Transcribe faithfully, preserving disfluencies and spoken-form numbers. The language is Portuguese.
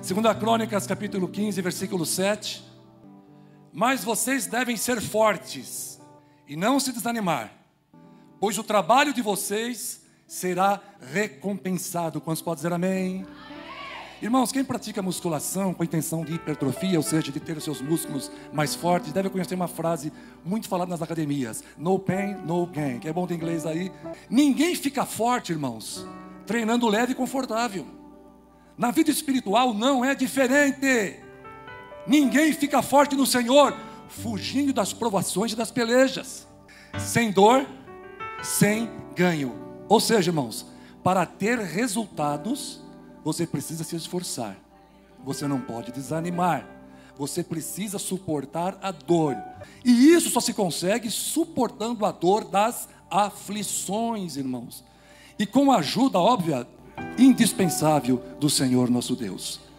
Segunda Crônicas, capítulo quinze, versículo sete. Mas vocês devem ser fortes e não se desanimar, pois o trabalho de vocês será recompensado. Quantos podem dizer amém? Irmãos, quem pratica musculação com a intenção de hipertrofia, ou seja, de ter os seus músculos mais fortes, deve conhecer uma frase muito falada nas academias: no pain, no gain. Que é bom ter inglês aí. Ninguém fica forte, irmãos, treinando leve e confortável. Na vida espiritual não é diferente. Ninguém fica forte no Senhor fugindo das provações e das pelejas, sem dor, sem ganho. Ou seja, irmãos, para ter resultados, você precisa se esforçar. Você não pode desanimar. Você precisa suportar a dor. E isso só se consegue suportando a dor das aflições, irmãos. E com a ajuda óbvia, indispensável do Senhor nosso Deus.